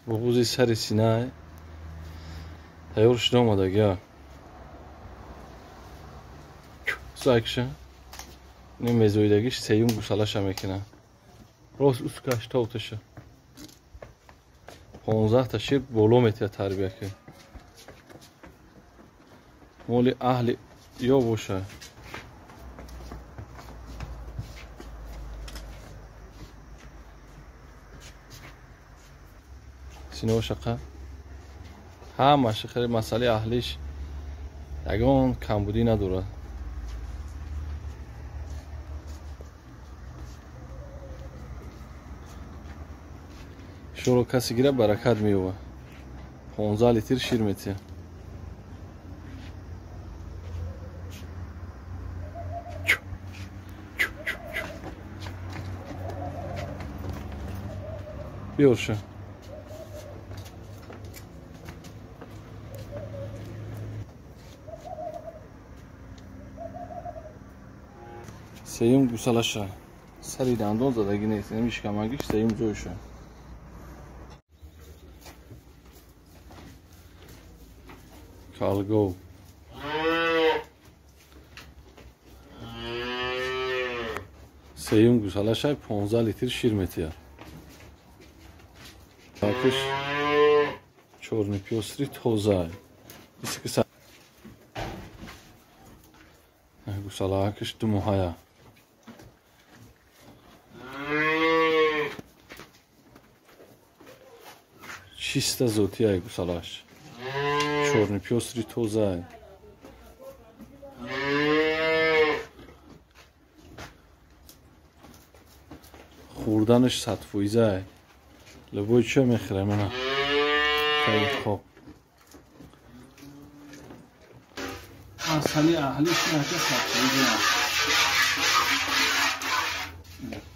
بغوزی سر سینه تیار شده آمده گه سایکشن نمیزویدگیش سیوم گوسالش هم میکنه راست اسکش تاوتشه 15 تا شیر بولو میتیه تربیه که مولی اهل یا باشه سینه شقه همه خیلی مسئله اهلیش یگان کمبودی نداره شروع کسی گیره برکت میوه 15 لیتر شیر میتیه بیارشه سیوم گوسالشه سری دندون زدگی نیست نمیشه کمانگیش سیوم جوشه کالگو سیوم گوسالشه 15 لیتر شیر میتیه تاکش چورنی پیوستری توزه بیسی که گوساله هکش دو موهایه چیسته زوتی های گوسالهش چورنی پیوستری توزه خوردنش سطفویزه لبوی چه میخوره منه خیلی خوب مسئله اهلیش نه که سطفویزه